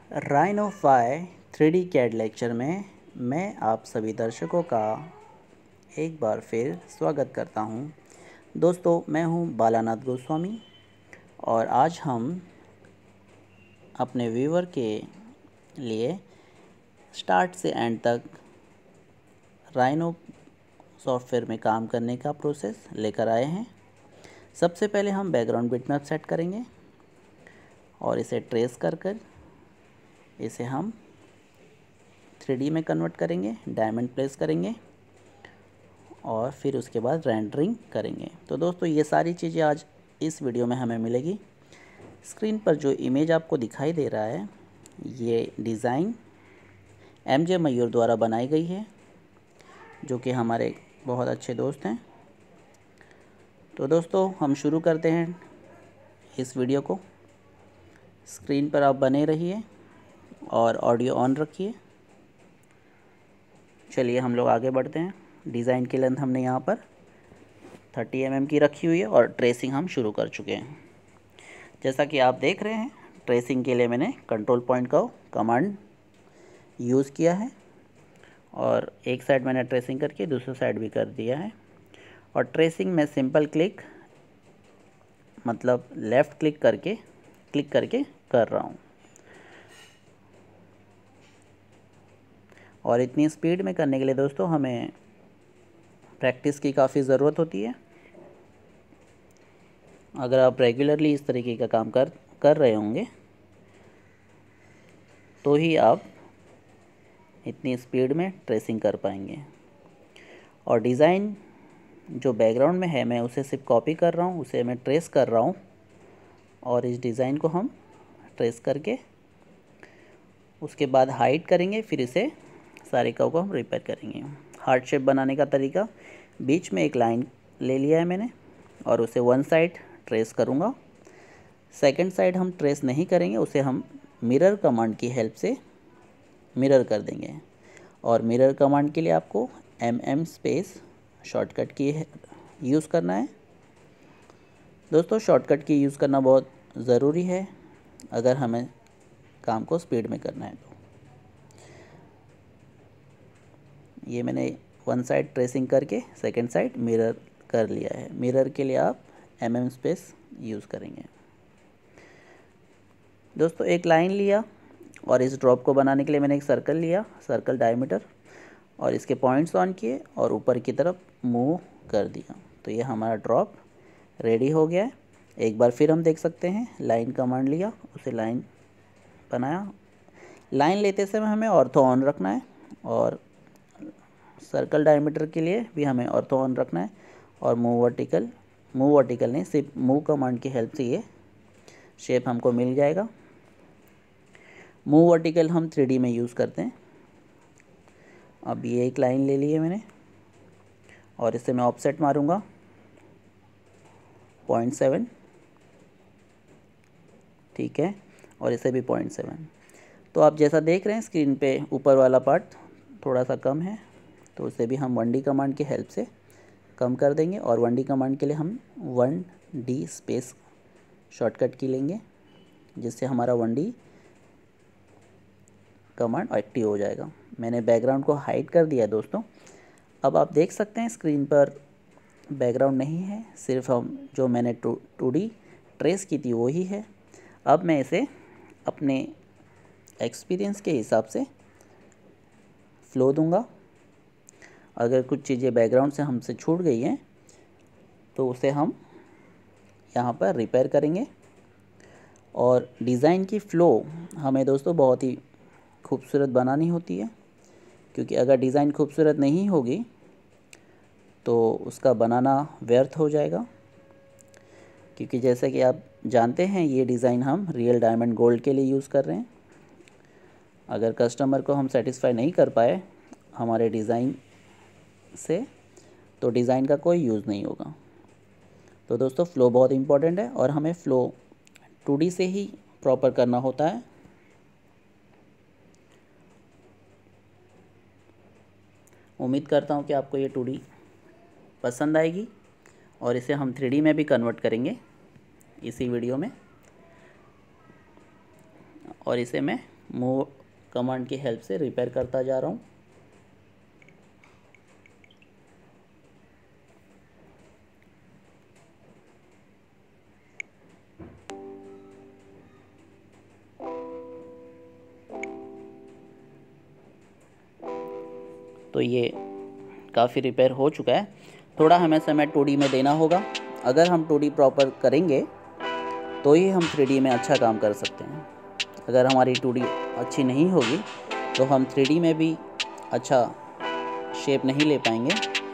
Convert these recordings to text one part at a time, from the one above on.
राइनोफाई 3D CAD lecture में मैं आप सभी दर्शकों का एक बार फिर स्वागत करता हूं। दोस्तों, मैं हूं बालानाथ गोस्वामी और आज हम अपने व्यूअर के लिए स्टार्ट से एंड तक राइनो सॉफ्टवेयर में काम करने का प्रोसेस लेकर आए हैं। सबसे पहले हम बैकग्राउंड बिटमैप सेट करेंगे और इसे ट्रेस कर इसे हम 3D में कन्वर्ट करेंगे, डायमंड प्लेस करेंगे और फिर उसके बाद रेंडरिंग करेंगे। तो दोस्तों, ये सारी चीज़ें आज इस वीडियो में हमें मिलेगी। स्क्रीन पर जो इमेज आपको दिखाई दे रहा है, ये डिज़ाइन MJ मयूर द्वारा बनाई गई है, जो कि हमारे बहुत अच्छे दोस्त हैं। तो दोस्तों, हम शुरू करते हैं इस वीडियो को। स्क्रीन पर आप बने रहिए और ऑडियो ऑन रखिए। चलिए हम लोग आगे बढ़ते हैं। डिज़ाइन की लेंथ हमने यहाँ पर 30 mm की रखी हुई है और ट्रेसिंग हम शुरू कर चुके हैं। जैसा कि आप देख रहे हैं, ट्रेसिंग के लिए मैंने कंट्रोल पॉइंट का कमांड यूज़ किया है और एक साइड मैंने ट्रेसिंग करके दूसरे साइड भी कर दिया है। और ट्रेसिंग में सिंपल क्लिक मतलब लेफ़्ट क्लिक करके कर रहा हूँ। और इतनी स्पीड में करने के लिए दोस्तों हमें प्रैक्टिस की काफ़ी ज़रूरत होती है। अगर आप रेगुलरली इस तरीके का काम कर रहे होंगे तो ही आप इतनी स्पीड में ट्रेसिंग कर पाएंगे। और डिज़ाइन जो बैकग्राउंड में है, मैं उसे सिर्फ कॉपी कर रहा हूँ, उसे मैं ट्रेस कर रहा हूँ और इस डिज़ाइन को हम ट्रेस करके उसके बाद हाइड करेंगे, फिर इसे सारे कर्व को हम रिपेयर करेंगे। हार्ट शेप बनाने का तरीका, बीच में एक लाइन ले लिया है मैंने और उसे वन साइड ट्रेस करूँगा। सेकंड साइड हम ट्रेस नहीं करेंगे, उसे हम मिरर कमांड की हेल्प से मिरर कर देंगे। और मिरर कमांड के लिए आपको MM स्पेस शॉर्टकट की यूज़ करना है। दोस्तों, शॉर्टकट की यूज़ करना बहुत ज़रूरी है अगर हमें काम को स्पीड में करना है। तो ये मैंने वन साइड ट्रेसिंग करके सेकंड साइड मिरर कर लिया है। मिरर के लिए आप MM स्पेस यूज़ करेंगे। दोस्तों, एक लाइन लिया और इस ड्रॉप को बनाने के लिए मैंने एक सर्कल लिया, सर्कल डायमीटर, और इसके पॉइंट्स ऑन किए और ऊपर की तरफ मूव कर दिया। तो ये हमारा ड्रॉप रेडी हो गया है। एक बार फिर हम देख सकते हैं, लाइन कमांड लिया, उसे लाइन बनाया। लाइन लेते समय हमें ऑर्थो ऑन रखना है और सर्कल डायमीटर के लिए भी हमें ऑर्थो ऑन रखना है। और मूव वर्टिकल नहीं, सिर्फ मूव कमांड की हेल्प से ये शेप हमको मिल जाएगा। मूव वर्टिकल हम 3D में यूज़ करते हैं। अब ये एक लाइन ले ली है मैंने और इसे मैं ऑफसेट मारूंगा 0.7, ठीक है, और इसे भी 0.7। तो आप जैसा देख रहे हैं स्क्रीन पे ऊपर वाला पार्ट थोड़ा सा कम है, तो उसे भी हम 1D कमांड की हेल्प से कम कर देंगे। और 1D कमांड के लिए हम 1D स्पेस शॉर्टकट की लेंगे, जिससे हमारा 1D कमांड एक्टिव हो जाएगा। मैंने बैकग्राउंड को हाइड कर दिया है दोस्तों। अब आप देख सकते हैं स्क्रीन पर बैकग्राउंड नहीं है, सिर्फ हम जो मैंने 2D ट्रेस की थी वही है। अब मैं इसे अपने एक्सपीरियंस के हिसाब से फ्लो दूंगा। अगर कुछ चीज़ें बैकग्राउंड से हमसे छूट गई हैं तो उसे हम यहाँ पर रिपेयर करेंगे। और डिज़ाइन की फ़्लो हमें दोस्तों बहुत ही खूबसूरत बनानी होती है, क्योंकि अगर डिज़ाइन खूबसूरत नहीं होगी तो उसका बनाना व्यर्थ हो जाएगा। क्योंकि जैसे कि आप जानते हैं, ये डिज़ाइन हम रियल डायमंड गोल्ड के लिए यूज़ कर रहे हैं। अगर कस्टमर को हम सेटिस्फाई नहीं कर पाए हमारे डिज़ाइन से, तो डिज़ाइन का कोई यूज़ नहीं होगा। तो दोस्तों, फ़्लो बहुत इम्पोर्टेंट है और हमें फ़्लो 2D से ही प्रॉपर करना होता है। उम्मीद करता हूँ कि आपको ये 2D पसंद आएगी और इसे हम 3D में भी कन्वर्ट करेंगे इसी वीडियो में। और इसे मैं मूव कमांड की हेल्प से रिपेयर करता जा रहा हूँ। तो ये काफ़ी रिपेयर हो चुका है। थोड़ा हमें समय 2D में देना होगा। अगर हम 2D प्रॉपर करेंगे तो ही हम 3D में अच्छा काम कर सकते हैं। अगर हमारी 2D अच्छी नहीं होगी तो हम 3D में भी अच्छा शेप नहीं ले पाएंगे।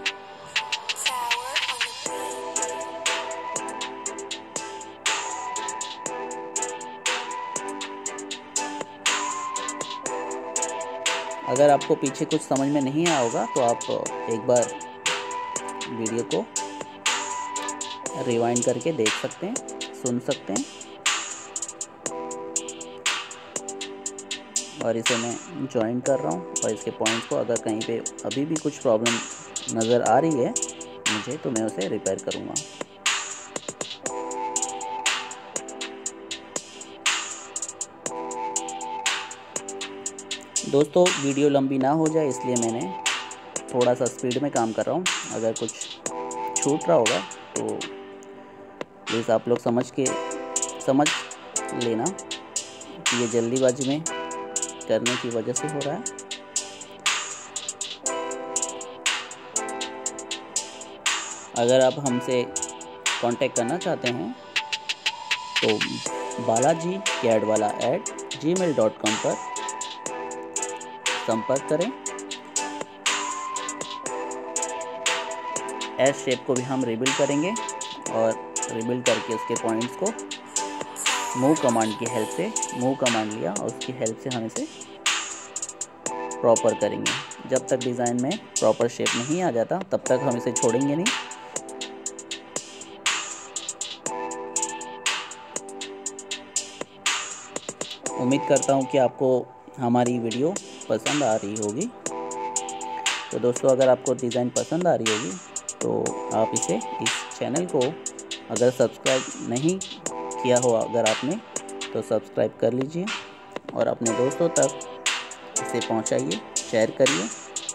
अगर आपको पीछे कुछ समझ में नहीं आया होगा तो आप एक बार वीडियो को रिवाइंड करके देख सकते हैं, सुन सकते हैं। और इसे मैं ज्वाइन कर रहा हूँ और इसके पॉइंट्स को अगर कहीं पे अभी भी कुछ प्रॉब्लम नज़र आ रही है मुझे तो मैं उसे रिपेयर करूँगा। दोस्तों वीडियो लंबी ना हो जाए इसलिए मैंने थोड़ा सा स्पीड में काम कर रहा हूँ। अगर कुछ छूट रहा होगा तो प्लीज़ आप लोग समझ लेना कि ये जल्दीबाजी में करने की वजह से हो रहा है। अगर आप हमसे कांटेक्ट करना चाहते हैं तो balaji.cadwala@gmail.com पर संपर्क करें। एस शेप को भी हम रिबिल्ड करेंगे और रिबिल्ड करके उसके पॉइंट्स को मूव कमांड की हेल्प से मूव कमांड लिया और उसकी हेल्प से हम इसे प्रॉपर करेंगे। जब तक डिज़ाइन में प्रॉपर शेप नहीं आ जाता तब तक हम इसे छोड़ेंगे नहीं। उम्मीद करता हूँ कि आपको हमारी वीडियो पसंद आ रही होगी। तो दोस्तों अगर आपको डिज़ाइन पसंद आ रही होगी तो आप इस चैनल को अगर सब्सक्राइब नहीं किया हो अगर आपने तो सब्सक्राइब कर लीजिए और अपने दोस्तों तक इसे पहुंचाइए, शेयर करिए।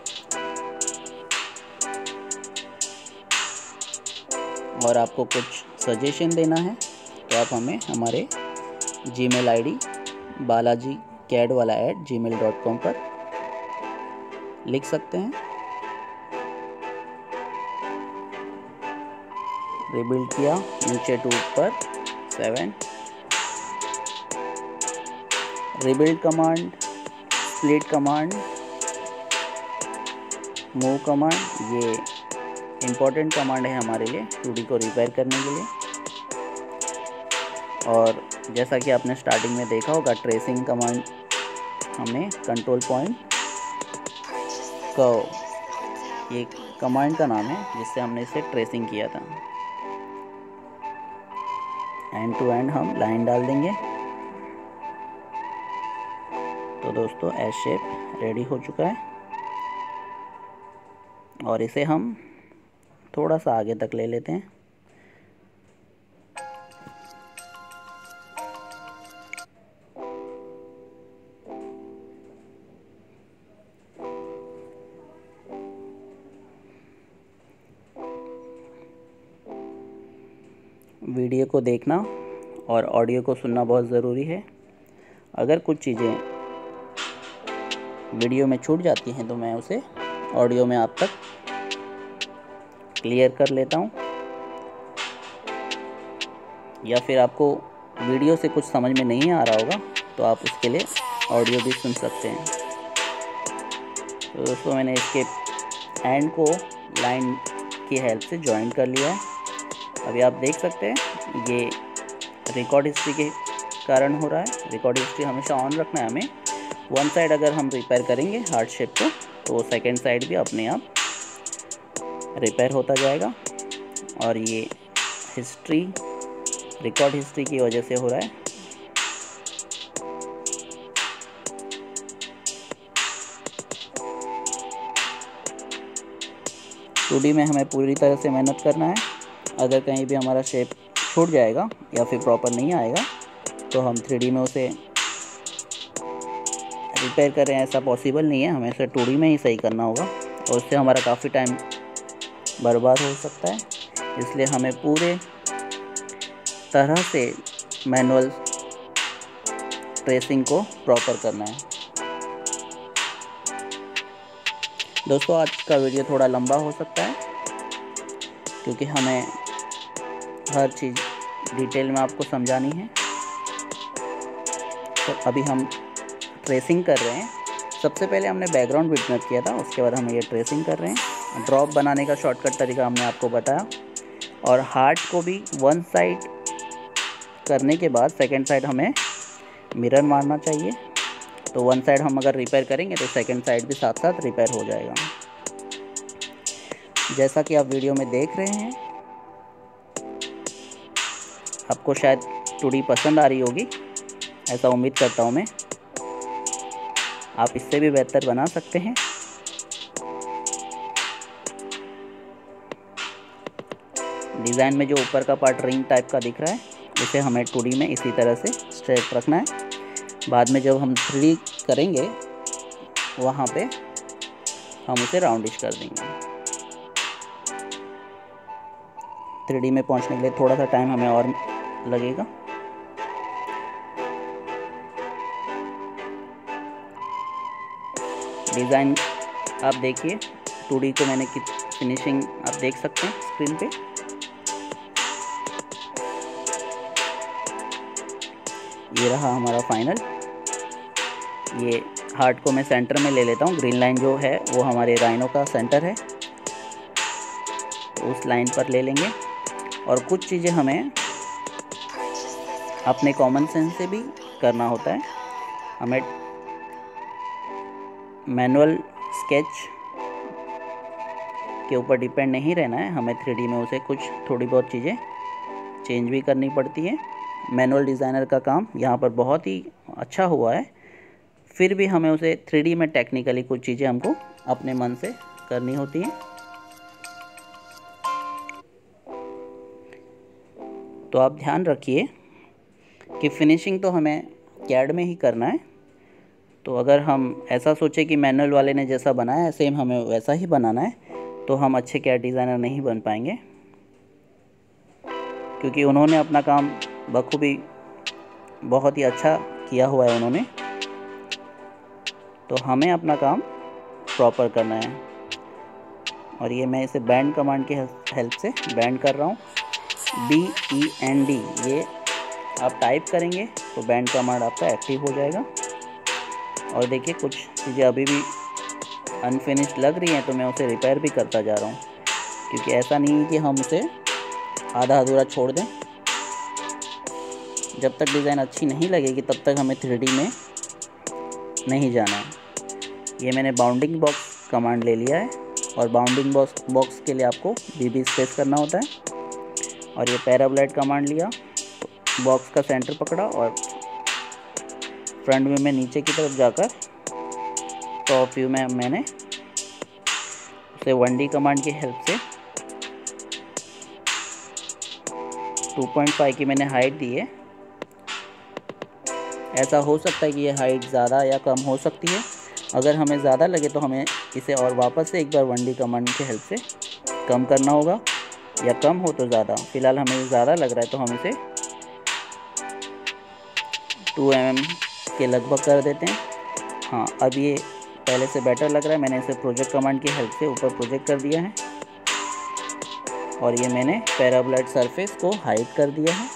और आपको कुछ सजेशन देना है तो आप हमें हमारे जीमेल आईडी balaji.cadwala@gmail.com पर लिख सकते हैं। रिबिल्ड किया नीचे टू ऊपर 7, rebuild command, split command, move command, ये इम्पोर्टेंट कमांड है हमारे लिए 2D को रिपेयर करने के लिए। और जैसा कि आपने स्टार्टिंग में देखा होगा ट्रेसिंग कमांड हमने कंट्रोल पॉइंट कर्व ये कमांड का नाम है जिससे हमने इसे ट्रेसिंग किया था। एंड टू एंड हम लाइन डाल देंगे। तो दोस्तों एस शेप रेडी हो चुका है और इसे हम थोड़ा सा आगे तक ले लेते हैं। वीडियो को देखना और ऑडियो को सुनना बहुत ज़रूरी है। अगर कुछ चीज़ें वीडियो में छूट जाती हैं तो मैं उसे ऑडियो में आप तक क्लियर कर लेता हूँ, या फिर आपको वीडियो से कुछ समझ में नहीं आ रहा होगा तो आप उसके लिए ऑडियो भी सुन सकते हैं। तो दोस्तों मैंने इसके एंड को लाइन की हेल्प से जॉइन कर लिया है। अभी आप देख सकते हैं ये रिकॉर्ड हिस्ट्री के कारण हो रहा है। रिकॉर्ड हिस्ट्री हमेशा ऑन रखना है हमें। वन साइड अगर हम रिपेयर करेंगे हार्ट शेप को तो वो सेकेंड साइड भी अपने आप रिपेयर होता जाएगा। और ये हिस्ट्री रिकॉर्ड हिस्ट्री की वजह से हो रहा है। टू डी में हमें पूरी तरह से मेहनत करना है। अगर कहीं भी हमारा शेप छूट जाएगा या फिर प्रॉपर नहीं आएगा तो हम 3D में उसे रिपेयर करें ऐसा पॉसिबल नहीं है, हमें इसे 2D में ही सही करना होगा और उससे हमारा काफ़ी टाइम बर्बाद हो सकता है। इसलिए हमें पूरे तरह से मैनुअल ट्रेसिंग को प्रॉपर करना है। दोस्तों आज का वीडियो थोड़ा लंबा हो सकता है क्योंकि हमें हर चीज़ डिटेल में आपको समझानी है। तो अभी हम ट्रेसिंग कर रहे हैं। सबसे पहले हमने बैकग्राउंड बिटमैप किया था, उसके बाद हम ये ट्रेसिंग कर रहे हैं। ड्रॉप बनाने का शॉर्टकट तरीका हमने आपको बताया और हार्ट को भी वन साइड करने के बाद सेकंड साइड हमें मिरर मारना चाहिए। तो वन साइड हम अगर रिपेयर करेंगे तो सेकंड साइड भी साथ साथ रिपेयर हो जाएगा। जैसा कि आप वीडियो में देख रहे हैं, आपको शायद 2D पसंद आ रही होगी, ऐसा उम्मीद करता हूँ मैं। आप इससे भी बेहतर बना सकते हैं। डिज़ाइन में जो ऊपर का पार्ट रिंग टाइप का दिख रहा है, इसे हमें 2D में इसी तरह से स्ट्रेट रखना है। बाद में जब हम 3D करेंगे वहाँ पे हम उसे राउंडिश कर देंगे। 3D में पहुँचने के लिए थोड़ा सा टाइम हमें और लगेगा। डिज़ाइन आप देखिए, 2D को मैंने फिनिशिंग आप देख सकते हैं स्क्रीन पे। ये रहा हमारा फाइनल। ये हार्ट को मैं सेंटर में ले लेता हूँ। ग्रीन लाइन जो है वो हमारे राइनो का सेंटर है, तो उस लाइन पर ले लेंगे। और कुछ चीज़ें हमें अपने कॉमन सेंस से भी करना होता है। हमें मैनुअल स्केच के ऊपर डिपेंड नहीं रहना है, हमें 3D में उसे कुछ थोड़ी बहुत चीज़ें चेंज भी करनी पड़ती है। मैनुअल डिज़ाइनर का काम यहाँ पर बहुत ही अच्छा हुआ है, फिर भी हमें उसे 3D में टेक्निकली कुछ चीज़ें हमको अपने मन से करनी होती हैं। तो आप ध्यान रखिए कि फिनिशिंग तो हमें कैड में ही करना है। तो अगर हम ऐसा सोचें कि मैनुअल वाले ने जैसा बनाया है सेम हमें वैसा ही बनाना है, तो हम अच्छे कैड डिज़ाइनर नहीं बन पाएंगे, क्योंकि उन्होंने अपना काम बखूबी बहुत ही अच्छा किया हुआ है उन्होंने। तो हमें अपना काम प्रॉपर करना है। और ये मैं इसे बैंड कमांड की हेल्प से बैंड कर रहा हूँ। BEND, ये आप टाइप करेंगे तो बैंड कमांड आपका एक्टिव हो जाएगा। और देखिए कुछ चीज़ें अभी भी अनफिनिश्ड लग रही हैं, तो मैं उसे रिपेयर भी करता जा रहा हूँ, क्योंकि ऐसा नहीं है कि हम उसे आधा अधूरा छोड़ दें। जब तक डिज़ाइन अच्छी नहीं लगेगी तब तक हमें 3D में नहीं जाना है। ये मैंने बाउंडिंग बॉक्स कमांड ले लिया है और बाउंडिंग बॉक्स के लिए आपको BB स्पेस करना होता है। और ये पैराब्लाइड कमांड लिया, बॉक्स का सेंटर पकड़ा और फ्रंट व्यू में नीचे की तरफ जाकर टॉप व्यू में मैंने उसे 1D कमांड की हेल्प से 2.5 की मैंने हाइट दी है। ऐसा हो सकता है कि ये हाइट ज़्यादा या कम हो सकती है। अगर हमें ज़्यादा लगे तो हमें इसे और वापस से एक बार 1D कमांड की हेल्प से कम करना होगा, या कम हो तो ज़्यादा। फ़िलहाल हमें ज़्यादा लग रहा है तो हम इसे 2 mm के लगभग कर देते हैं। हाँ, अब ये पहले से बेटर लग रहा है। मैंने इसे प्रोजेक्ट कमांड की हेल्प से ऊपर प्रोजेक्ट कर दिया है और ये मैंने पैराब्लाइड सरफेस को हाइड कर दिया है।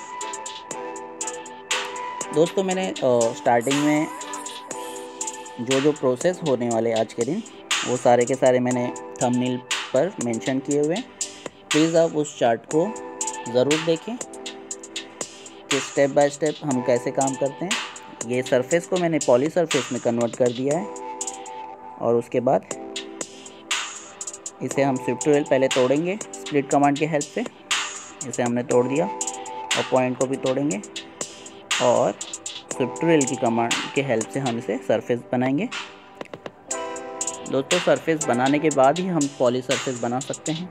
दोस्तों मैंने स्टार्टिंग में जो प्रोसेस होने वाले आज के दिन, वो सारे के सारे मैंने थंबनेल पर मेंशन किए हुए हैं। प्लीज़ आप उस चार्ट को ज़रूर देखें कि स्टेप बाय स्टेप हम कैसे काम करते हैं। ये सरफेस को मैंने पॉली सरफेस में कन्वर्ट कर दिया है और उसके बाद इसे हम स्विफ्ट टूल पहले तोड़ेंगे स्प्लिट कमांड की हेल्प से। इसे हमने तोड़ दिया और पॉइंट को भी तोड़ेंगे और स्विफ्ट टूल की कमांड की हेल्प से हम इसे सरफेस बनाएंगे। दोस्तों सरफेस बनाने के बाद ही हम पॉली सरफेस बना सकते हैं।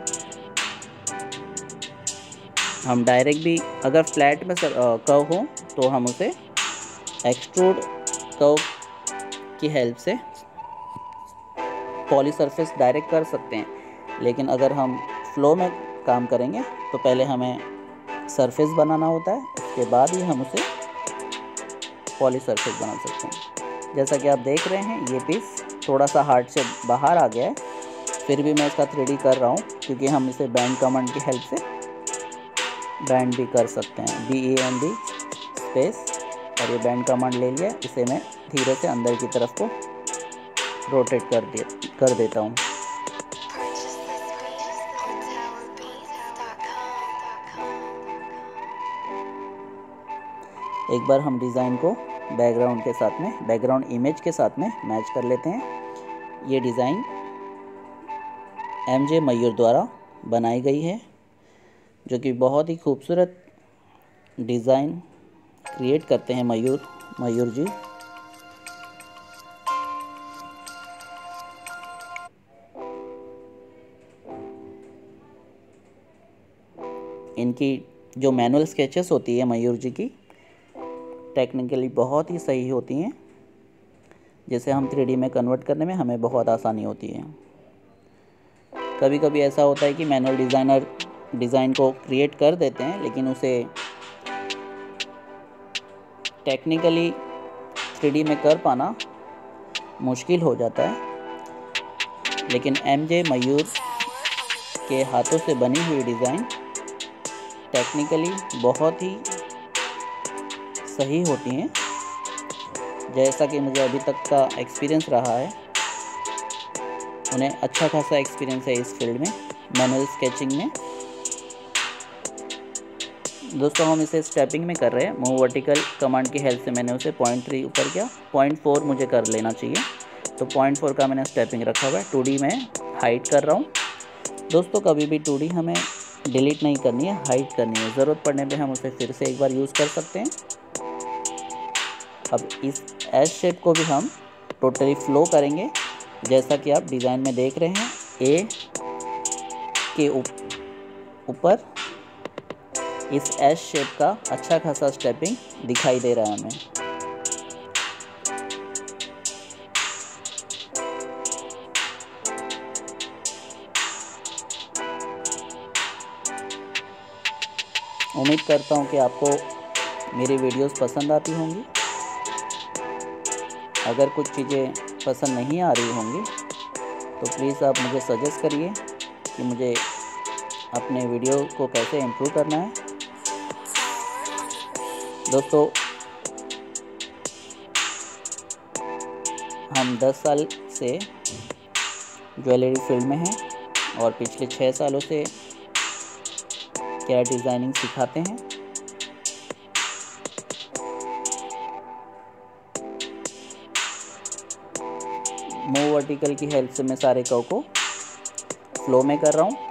हम डायरेक्ट भी अगर फ्लैट में कर्व हो तो हम उसे एक्सट्रूड कर्व की हेल्प से पॉली सरफेस डायरेक्ट कर सकते हैं, लेकिन अगर हम फ्लो में काम करेंगे तो पहले हमें सरफेस बनाना होता है, उसके बाद ही हम उसे पॉली सरफेस बना सकते हैं। जैसा कि आप देख रहे हैं ये पीस थोड़ा सा हार्ड से बाहर आ गया है, फिर भी मैं इसका 3D कर रहा हूँ क्योंकि हम इसे बैंड कमांड की हेल्प से बैंड भी कर सकते हैं। BAND स्पेस, और ये बैंड कमांड ले लिया, इसे मैं धीरे से अंदर की तरफ को रोटेट कर देता हूँ। एक बार हम डिज़ाइन को बैकग्राउंड के साथ में, बैकग्राउंड इमेज के साथ में मैच कर लेते हैं। ये डिज़ाइन MJ मयूर द्वारा बनाई गई है, जो कि बहुत ही खूबसूरत डिज़ाइन क्रिएट करते हैं मयूर जी। इनकी जो मैनुअल स्केचेस होती है मयूर जी की, टेक्निकली बहुत ही सही होती हैं, जिसे हम 3D में कन्वर्ट करने में हमें बहुत आसानी होती है। कभी कभी ऐसा होता है कि मैनुअल डिज़ाइनर डिज़ाइन को क्रिएट कर देते हैं, लेकिन उसे टेक्निकली 3D में कर पाना मुश्किल हो जाता है। लेकिन MJ मयूर के हाथों से बनी हुई डिज़ाइन टेक्निकली बहुत ही सही होती हैं। जैसा कि मुझे अभी तक का एक्सपीरियंस रहा है, उन्हें अच्छा खासा एक्सपीरियंस है इस फील्ड में, मैनुअल स्केचिंग में। दोस्तों हम इसे स्टेपिंग में कर रहे हैं। मूव वर्टिकल कमांड की हेल्प से मैंने उसे 0.3 ऊपर किया, 0.4 मुझे कर लेना चाहिए, तो 0.4 का मैंने स्टेपिंग रखा हुआ है। 2D में हाइट कर रहा हूँ। दोस्तों कभी भी 2D हमें डिलीट नहीं करनी है, हाइड करनी है। ज़रूरत पड़ने पे हम उसे फिर से एक बार यूज़ कर सकते हैं। अब इस एस शेप को भी हम टोटली फ्लो करेंगे, जैसा कि आप डिज़ाइन में देख रहे हैं। ए के ऊपर इस एस शेप का अच्छा खासा स्टेपिंग दिखाई दे रहा है हमें। उम्मीद करता हूँ कि आपको मेरी वीडियोस पसंद आती होंगी। अगर कुछ चीज़ें पसंद नहीं आ रही होंगी तो प्लीज़ आप मुझे सजेस्ट करिए कि मुझे अपने वीडियो को कैसे इम्प्रूव करना है। दोस्तों हम 10 साल से ज्वेलरी फील्ड में हैं और पिछले 6 सालों से कैड डिज़ाइनिंग सिखाते हैं। मूव वर्टिकल की हेल्प से मैं सारे कर्व को फ्लो में कर रहा हूँ।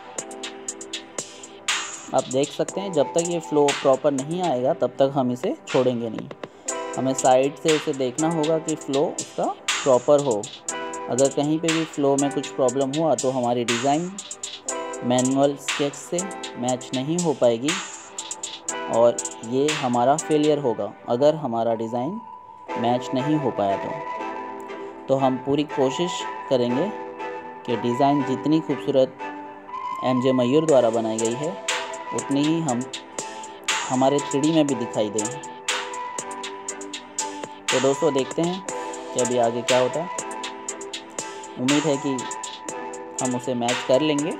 आप देख सकते हैं जब तक ये फ्लो प्रॉपर नहीं आएगा तब तक हम इसे छोड़ेंगे नहीं। हमें साइड से उसे देखना होगा कि फ़्लो उसका प्रॉपर हो। अगर कहीं पे भी फ़्लो में कुछ प्रॉब्लम हुआ तो हमारी डिज़ाइन मैनुअल स्केच से मैच नहीं हो पाएगी और ये हमारा फेलियर होगा अगर हमारा डिज़ाइन मैच नहीं हो पाया तो हम पूरी कोशिश करेंगे कि डिज़ाइन जितनी खूबसूरत MJ मयूर द्वारा बनाई गई है उतनी ही हम हमारे 3D में भी दिखाई दें। तो दोस्तों देखते हैं कि अभी आगे क्या होता है। उम्मीद है कि हम उसे मैच कर लेंगे।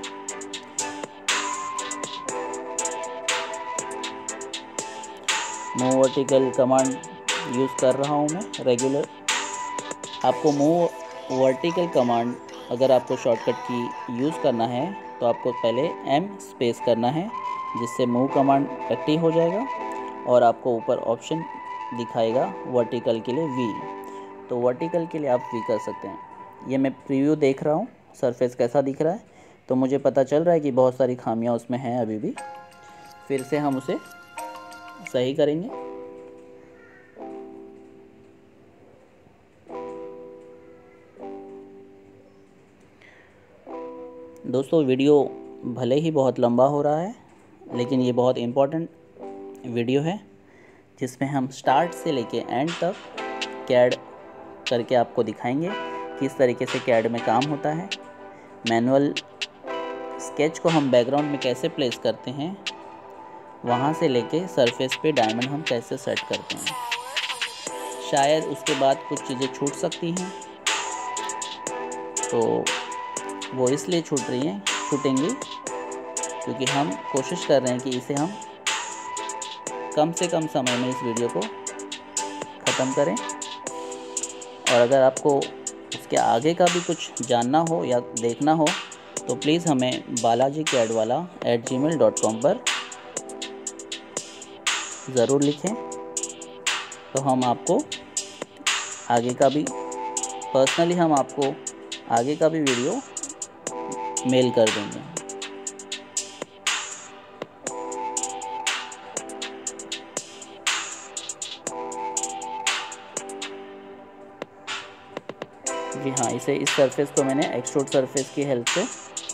मूव वर्टिकल कमांड यूज़ कर रहा हूँ मैं रेगुलर। आपको मूव वर्टिकल कमांड अगर आपको शॉर्टकट की यूज़ करना है तो आपको पहले M स्पेस करना है, जिससे मूव कमांड एक्टिव हो जाएगा और आपको ऊपर ऑप्शन दिखाएगा वर्टिकल के लिए V। तो वर्टिकल के लिए आप V कर सकते हैं। ये मैं प्रीव्यू देख रहा हूँ सरफेस कैसा दिख रहा है, तो मुझे पता चल रहा है कि बहुत सारी खामियां उसमें हैं अभी भी। फिर से हम उसे सही करेंगे। दोस्तों वीडियो भले ही बहुत लंबा हो रहा है, लेकिन ये बहुत इम्पोर्टेंट वीडियो है जिसमें हम स्टार्ट से लेके एंड तक कैड करके आपको दिखाएंगे किस तरीके से कैड में काम होता है। मैनुअल स्केच को हम बैकग्राउंड में कैसे प्लेस करते हैं, वहाँ से लेके सरफेस पे डायमंड हम कैसे सेट करते हैं। शायद उसके बाद कुछ चीज़ें छूट सकती हैं, तो वो इसलिए छूटेंगी क्योंकि हम कोशिश कर रहे हैं कि इसे हम कम से कम समय में इस वीडियो को ख़त्म करें। और अगर आपको उसके आगे का भी कुछ जानना हो या देखना हो तो प्लीज़ हमें balajicadwala@gmail.com पर ज़रूर लिखें, तो हम आपको आगे का भी पर्सनली हम आपको आगे का भी वीडियो मेल कर देंगे। जी हाँ, इसे इस सरफेस को मैंने एक्सट्रूड सरफेस की हेल्प से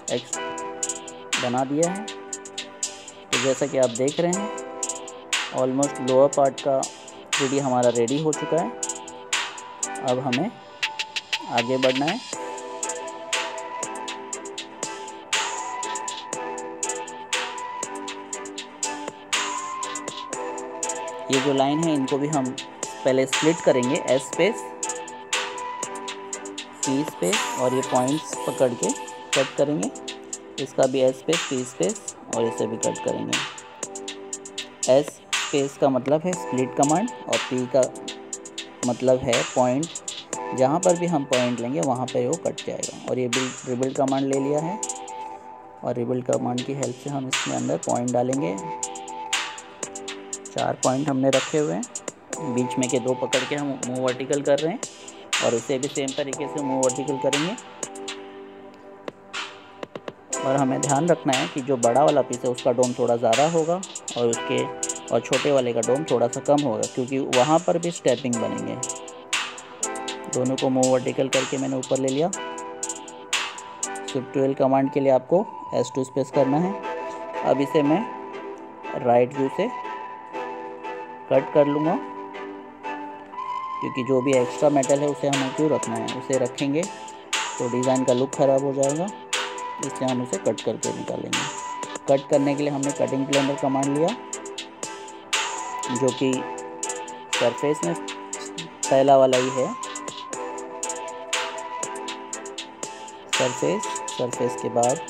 बना दिया है। तो जैसा कि आप देख रहे हैं ऑलमोस्ट लोअर पार्ट का 3D हमारा रेडी हो चुका है। अब हमें आगे बढ़ना है। ये जो लाइन है इनको भी हम पहले स्प्लिट करेंगे, एस स्पेस, सी स्पेस, और ये पॉइंट्स पकड़ के कट करेंगे। इसका भी एस स्पेस, सी स्पेस, और इसे भी कट करेंगे। एस स्पेस का मतलब है स्प्लिट कमांड और पी का मतलब है पॉइंट। जहाँ पर भी हम पॉइंट लेंगे वहाँ पे वो कट जाएगा। और ये रिबिल्ड कमांड ले लिया है और रिबिल्ड कमांड की हेल्प से हम इसमें अंदर पॉइंट डालेंगे। 4 पॉइंट हमने रखे हुए हैं, बीच में के 2 पकड़ के हम मूव वर्टिकल कर रहे हैं और इसे भी सेम तरीके से मूव वर्टिकल करेंगे। और हमें ध्यान रखना है कि जो बड़ा वाला पीस है उसका डोम थोड़ा ज़्यादा होगा और छोटे वाले का डोम थोड़ा सा कम होगा, क्योंकि वहाँ पर भी स्टेपिंग बनेंगे। दोनों को मूव वर्टिकल करके मैंने ऊपर ले लिया। शिफ्ट 12 कमांड के लिए आपको S2 स्पेस करना है। अब इसे मैं राइट व्यू से कट कर लूँगा, क्योंकि जो भी एक्स्ट्रा मेटल है उसे हमें क्यों रखना है, उसे रखेंगे तो डिज़ाइन का लुक ख़राब हो जाएगा, इसलिए हम उसे कट करके निकालेंगे। कट करने के लिए हमने कटिंग प्लेनर कमांड लिया, जो कि सरफेस में पहला वाला ही है। सरफेस के बाद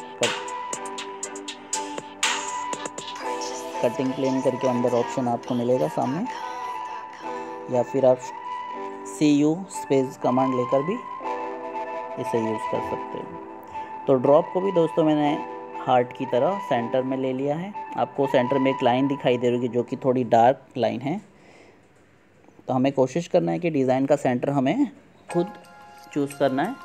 कटिंग प्लेन करके अंदर ऑप्शन आपको मिलेगा सामने, या फिर आप CU स्पेस कमांड लेकर भी इसे यूज़ कर सकते हो। तो ड्रॉप को भी दोस्तों मैंने हार्ट की तरह सेंटर में ले लिया है। आपको सेंटर में एक लाइन दिखाई दे रही है जो कि थोड़ी डार्क लाइन है। तो हमें कोशिश करना है कि डिज़ाइन का सेंटर हमें खुद चूज़ करना है।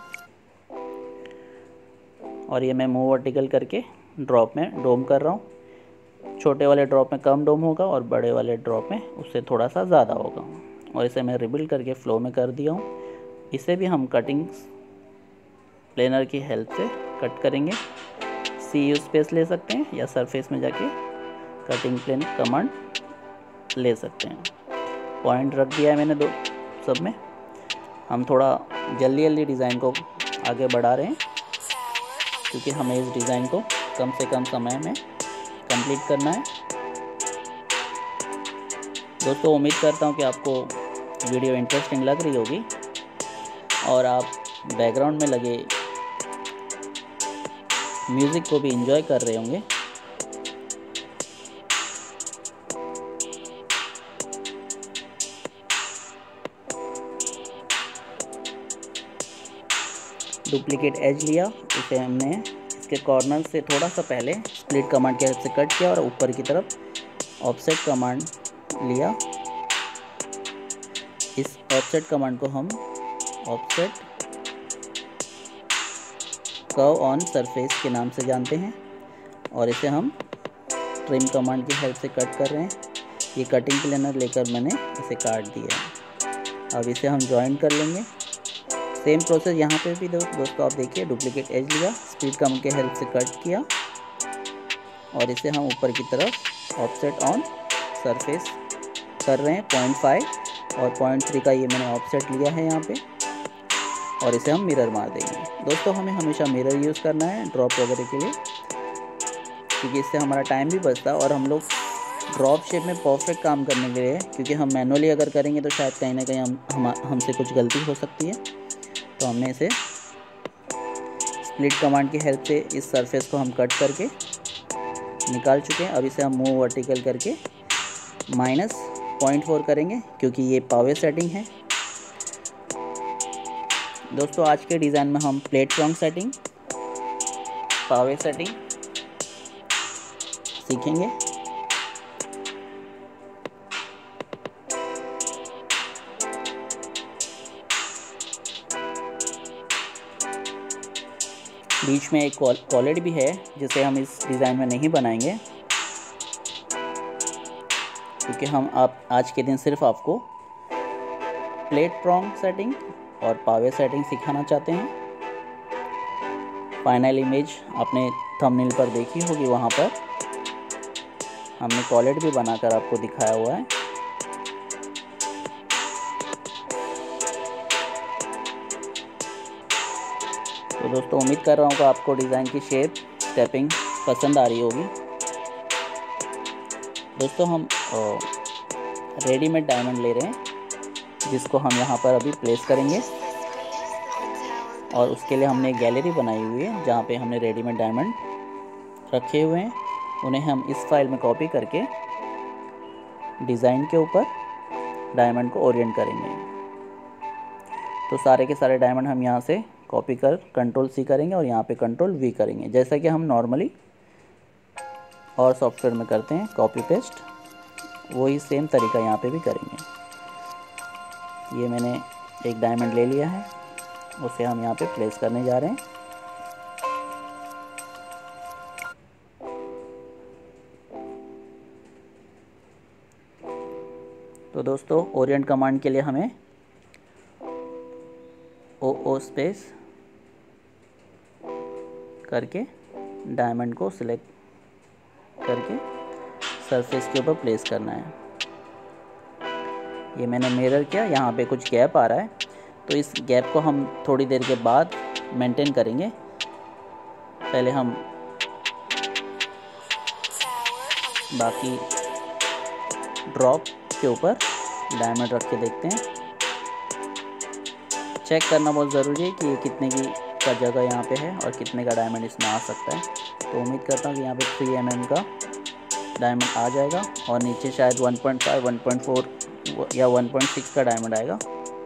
और ये मैं मूव वर्टिकल करके ड्रॉप में डोम कर रहा हूँ। छोटे वाले ड्रॉप में कम डोम होगा और बड़े वाले ड्रॉप में उससे थोड़ा सा ज़्यादा होगा। और इसे मैं रिबिल्ड करके फ्लो में कर दिया हूँ। इसे भी हम कटिंग प्लेनर की हेल्प से कट करेंगे। CU स्पेस ले सकते हैं या सरफेस में जाके कटिंग प्लेन कमांड ले सकते हैं। पॉइंट रख दिया है मैंने दो सब में। हम थोड़ा जल्दी डिज़ाइन को आगे बढ़ा रहे हैं, क्योंकि हमें इस डिज़ाइन को कम से कम समय में कंप्लीट करना है। दोस्तों उम्मीद करता हूँ कि आपको वीडियो इंटरेस्टिंग लग रही होगी और आप बैकग्राउंड में लगे म्यूज़िक को भी एंजॉय कर रहे होंगे। डुप्लीकेट एज लिया, इसे हमने इसके कॉर्नर से थोड़ा सा पहले स्प्लिट कमांड की हेल्प से कट किया और ऊपर की तरफ ऑफसेट कमांड लिया। इस ऑफसेट कमांड को हम ऑफसेट कर्व ऑन सरफेस के नाम से जानते हैं और इसे हम ट्रिम कमांड की हेल्प से कट कर रहे हैं। ये कटिंग प्लेनर लेकर मैंने इसे काट दिया है। अब इसे हम जॉइन कर लेंगे। सेम प्रोसेस यहाँ पे भी दोस्तों आप देखिए, डुप्लीकेट एज लिया, स्प्लिट कमांड की हेल्प से कट किया और इसे हम ऊपर की तरफ ऑफसेट ऑन सरफेस कर रहे हैं 0.5 और 0.3 का ये मैंने ऑफसेट लिया है यहाँ पे। और इसे हम मिरर मार देंगे। दोस्तों हमें हमेशा मिरर यूज़ करना है ड्रॉप वगैरह के लिए, क्योंकि इससे हमारा टाइम भी बचता है और हम लोग ड्रॉप शेप में परफेक्ट काम करने के लिए, क्योंकि हम मैनुअली अगर करेंगे तो शायद कहीं ना कहीं हमसे कुछ गलती हो सकती है। तो हमने इसे स्प्लिट कमांड की हेल्प से इस सरफेस को हम कट करके निकाल चुके हैं। अब इसे हम मूव वर्टिकल करके -0.4 करेंगे, क्योंकि ये पावर सेटिंग है। दोस्तों आज के डिज़ाइन में हम plate prong setting, power setting सीखेंगे। बीच में एक कॉलेट भी है जिसे हम इस डिज़ाइन में नहीं बनाएंगे, क्योंकि हम आज के दिन सिर्फ आपको प्लेट प्रॉन्ग सेटिंग और पावर सेटिंग सिखाना चाहते हैं। फाइनल इमेज आपने थंबनेल पर देखी होगी, वहाँ पर हमने कॉलेट भी बनाकर आपको दिखाया हुआ है। तो दोस्तों उम्मीद कर रहा हूँ कि आपको डिज़ाइन की शेप, स्टेपिंग पसंद आ रही होगी। दोस्तों हम रेडीमेड डायमंड ले रहे हैं, जिसको हम यहाँ पर अभी प्लेस करेंगे, और उसके लिए हमने एक गैलरी बनाई हुई है जहाँ पे हमने रेडीमेड डायमंड रखे हुए हैं। उन्हें हम इस फाइल में कॉपी करके डिज़ाइन के ऊपर डायमंड को ओरिएंट करेंगे। तो सारे के सारे डायमंड हम यहाँ से कॉपी कर Ctrl+C करेंगे और यहाँ पे Ctrl+V करेंगे, जैसा कि हम नॉर्मली और सॉफ्टवेयर में करते हैं कॉपी पेस्ट, वही सेम तरीका यहाँ पे भी करेंगे। ये मैंने एक डायमंड ले लिया है, उसे हम यहाँ पे प्लेस करने जा रहे हैं। तो दोस्तों ओरिएंट कमांड के लिए हमें ओ स्पेस करके डायमंड को सिलेक्ट करके सरफेस के ऊपर प्लेस करना है। ये मैंने मिरर किया, यहाँ पे कुछ गैप आ रहा है, तो इस गैप को हम थोड़ी देर के बाद मेंटेन करेंगे। पहले हम बाकी ड्रॉप के ऊपर डायमंड रख के देखते हैं। चेक करना बहुत ज़रूरी है कि ये कितने का जगह यहाँ पे है और कितने का डायमंड इसमें आ सकता है। तो उम्मीद करता हूँ कि यहाँ पे 3 mm का डायमंड आ जाएगा, और नीचे शायद 1.5, 1.4 या 1.6 का डायमंड आएगा।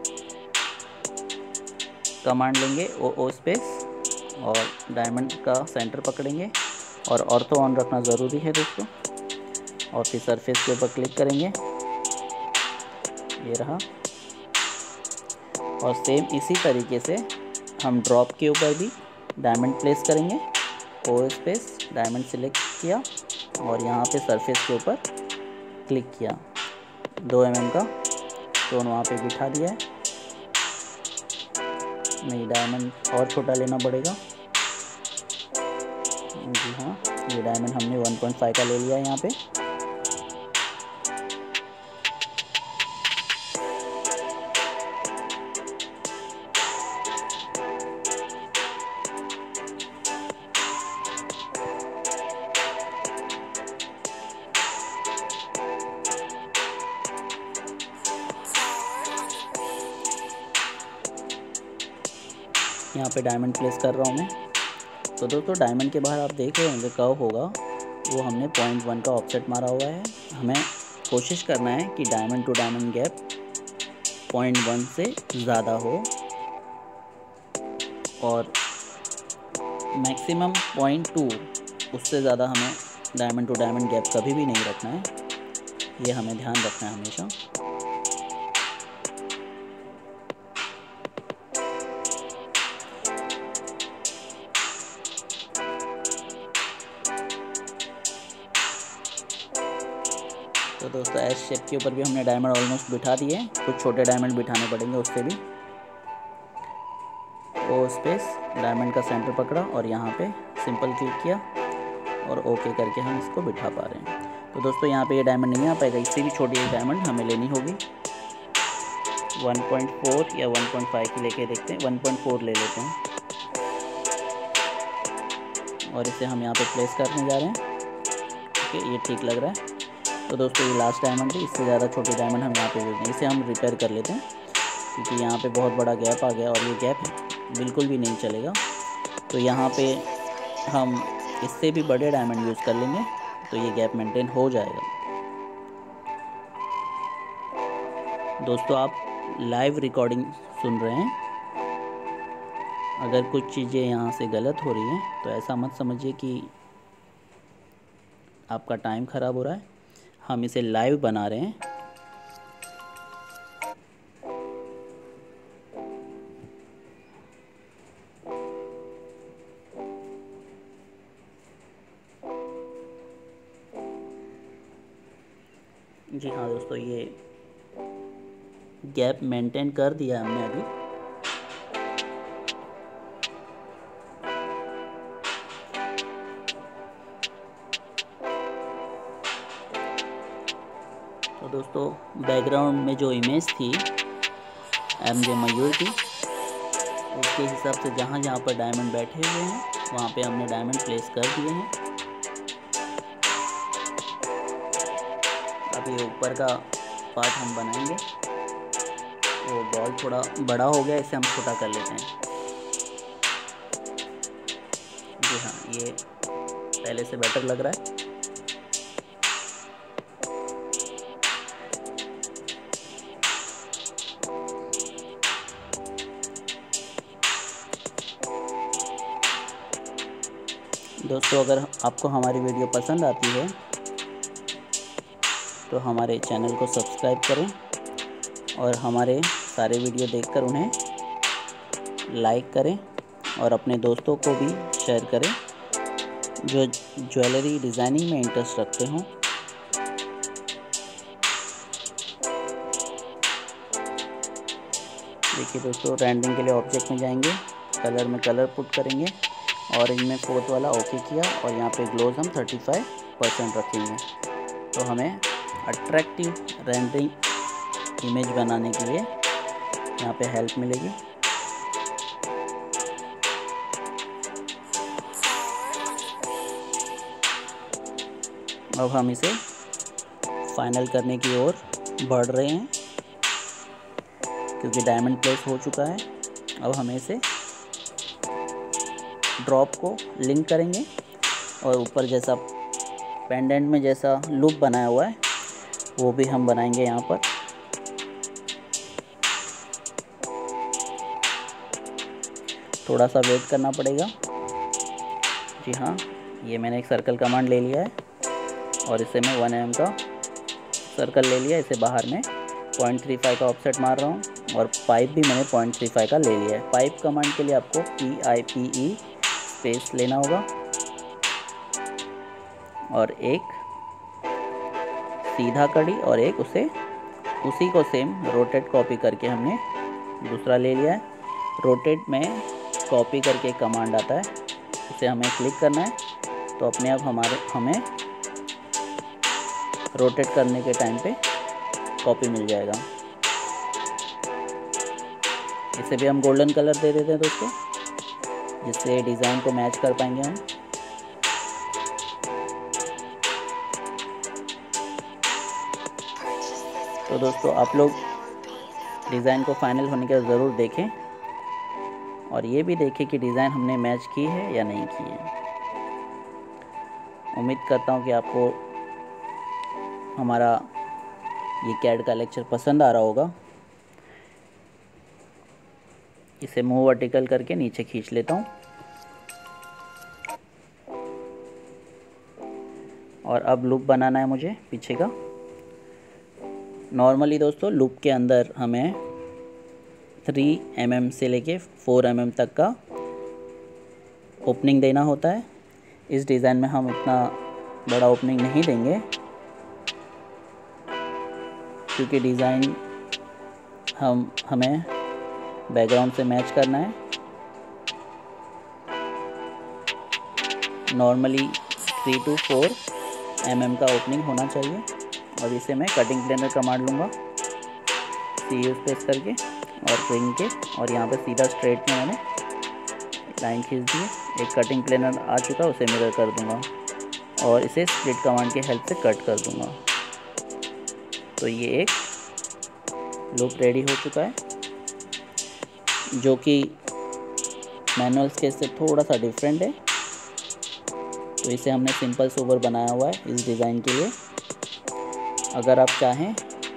कमांड लेंगे ओ स्पेस और डायमंड का सेंटर पकड़ेंगे, और ऑर्थो ऑन रखना ज़रूरी है दोस्तों, और फिर सरफेस के ऊपर क्लिक करेंगे। ये रहा, और सेम इसी तरीके से हम ड्रॉप के ऊपर भी डायमंड प्लेस करेंगे। ओ स्पेस डायमंड सिलेक्ट किया और यहाँ पे सरफेस के ऊपर क्लिक किया, 2 mm का स्टोन वहाँ पे बिठा दिया है। नहीं, डायमंड और छोटा लेना पड़ेगा। जी हाँ, ये डायमंड हमने 1.5 का ले लिया है यहाँ पे। यहाँ पे डायमंड प्लेस कर रहा हूँ मैं। तो दोस्तों डायमंड के बाहर आप देख रहे होंगे कर्व होगा, वो हमने 0.1 का ऑफसेट मारा हुआ है। हमें कोशिश करना है कि डायमंड टू डायमंड गैप 0.1 से ज़्यादा हो, और मैक्सिमम 0.2, उससे ज़्यादा हमें डायमंड टू डायमंड गैप कभी भी नहीं रखना है। ये हमें ध्यान रखना है हमेशा। तो दोस्तों एस शेप के ऊपर भी हमने डायमंड ऑलमोस्ट बिठा दिए, कुछ छोटे डायमंड बिठाने पड़ेंगे उससे भी। ओ स्पेस डायमंड का सेंटर पकड़ा और यहाँ पे सिंपल क्लिक किया और ओके करके हम इसको बिठा पा रहे हैं। तो दोस्तों यहाँ पे ये डायमंड नहीं आ पाएगा, इससे भी छोटी एक डायमंड हमें लेनी होगी। 1.4 या 1.5 की लेके देखते हैं, 1.4 ले लेते हैं और इसे हम यहाँ पे प्लेस करने जा रहे हैं। ओके, ये ठीक लग रहा है। तो दोस्तों ये लास्ट डायमंड है, इससे ज़्यादा छोटी डायमंड हम यहाँ पे यूज़ नहीं, इसे हम रिपेयर कर लेते हैं क्योंकि यहाँ पे बहुत बड़ा गैप आ गया और ये गैप बिल्कुल भी नहीं चलेगा। तो यहाँ पे हम इससे भी बड़े डायमंड यूज़ कर लेंगे तो ये गैप मेंटेन हो जाएगा। दोस्तों आप लाइव रिकॉर्डिंग सुन रहे हैं, अगर कुछ चीज़ें यहाँ से गलत हो रही हैं तो ऐसा मत समझिए कि आपका टाइम ख़राब हो रहा है, हम इसे लाइव बना रहे हैं। जी हाँ दोस्तों, ये गैप मेंटेन कर दिया हमने अभी। तो दोस्तों बैकग्राउंड में जो इमेज थी एमजे मयूर की, उसके हिसाब से जहाँ जहाँ पर डायमंड बैठे हुए हैं वहाँ पे हमने डायमंड प्लेस कर दिए हैं। अब ये ऊपर का पार्ट हम बनाएंगे, वो बॉल थोड़ा बड़ा हो गया, इसे हम छोटा कर लेते हैं। जी हाँ, ये पहले से बेटर लग रहा है। दोस्तों अगर आपको हमारी वीडियो पसंद आती है तो हमारे चैनल को सब्सक्राइब करें और हमारे सारे वीडियो देखकर उन्हें लाइक करें और अपने दोस्तों को भी शेयर करें जो ज्वेलरी डिज़ाइनिंग में इंटरेस्ट रखते हों। देखिए दोस्तों, रेंडरिंग के लिए ऑब्जेक्ट में जाएंगे, कलर में कलर पुट करेंगे, ऑरेंज में 4th वाला ओके किया और यहाँ पे ग्लोज हम 35% रखेंगे। तो हमें अट्रैक्टिव रेंडरिंग इमेज बनाने के लिए यहाँ पे हेल्प मिलेगी। अब हम इसे फाइनल करने की ओर बढ़ रहे हैं क्योंकि डायमंड प्लेस हो चुका है। अब हमें इसे ड्रॉप को लिंक करेंगे और ऊपर जैसा पेंडेंट में जैसा लूप बनाया हुआ है वो भी हम बनाएंगे यहाँ पर। थोड़ा सा वेट करना पड़ेगा। जी हाँ, ये मैंने एक सर्कल कमांड ले लिया है और इसे मैं 1 mm का सर्कल ले लिया, इसे बाहर में 0.35 का ऑफसेट मार रहा हूँ और पाइप भी मैंने 0.35 का ले लिया है। पाइप कमांड के लिए आपको PIPE स्पेस लेना होगा और एक सीधा कड़ी और एक उसी को सेम रोटेट कॉपी करके हमने दूसरा ले लिया है। रोटेट में कॉपी करके एक कमांड आता है, उसे हमें क्लिक करना है तो अपने आप हमें रोटेट करने के टाइम पे कॉपी मिल जाएगा। इसे भी हम गोल्डन कलर दे देते हैं दोस्तों, जिससे डिज़ाइन को मैच कर पाएंगे हम। तो दोस्तों आप लोग डिज़ाइन को फाइनल होने के ज़रूर देखें और ये भी देखें कि डिज़ाइन हमने मैच की है या नहीं की है। उम्मीद करता हूँ कि आपको हमारा ये कैड का लेक्चर पसंद आ रहा होगा। इसे मूव वर्टिकल करके नीचे खींच लेता हूँ और अब लूप बनाना है मुझे पीछे का। नॉर्मली दोस्तों लूप के अंदर हमें 3 mm से लेके 4 mm तक का ओपनिंग देना होता है। इस डिज़ाइन में हम इतना बड़ा ओपनिंग नहीं देंगे क्योंकि डिज़ाइन हमें बैकग्राउंड से मैच करना है। नॉर्मली 3 to 4 mm का ओपनिंग होना चाहिए और इसे मैं कटिंग प्लेनर कमांड लूँगा। सी यूज़ प्रेस करके और रिंग के, और यहाँ पे सीधा स्ट्रेट में मैंने लाइन खींच दी है। एक कटिंग प्लेनर आ चुका है, उसे मिरर कर दूंगा और इसे स्प्लिट कमांड की हेल्प से कट कर दूंगा। तो ये एक लूप रेडी हो चुका है, जो कि मैनुअल स्केच से थोड़ा सा डिफरेंट है। तो इसे हमने सिंपल सोबर बनाया हुआ है इस डिज़ाइन के लिए। अगर आप चाहें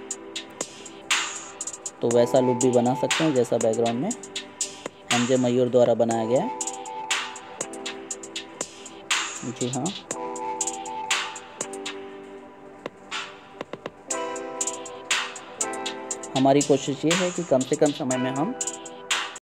तो वैसा लूप भी बना सकते हैं जैसा बैकग्राउंड में एमजे मयूर द्वारा बनाया गया है। जी हाँ, हमारी कोशिश ये है कि कम से कम समय में हम